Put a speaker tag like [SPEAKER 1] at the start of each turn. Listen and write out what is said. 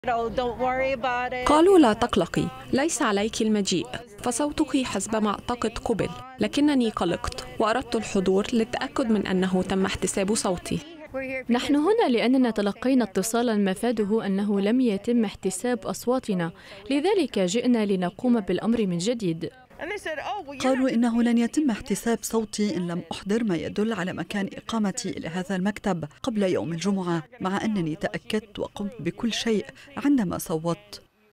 [SPEAKER 1] قالوا لا تقلقي، ليس عليك المجيء، فصوتك حسب ما أعتقد قبل، لكنني قلقت وأردت الحضور للتأكد من أنه تم احتساب صوتي.
[SPEAKER 2] نحن هنا لأننا تلقينا اتصالاً مفاده أنه لم يتم احتساب أصواتنا، لذلك جئنا لنقوم بالأمر من جديد.
[SPEAKER 3] قالوا إنه لن يتم احتساب صوتي إن لم أحضر ما يدل على مكان إقامتي إلى هذا المكتب قبل يوم الجمعة، مع أنني تأكدت وقمت بكل شيء عندما صوتت.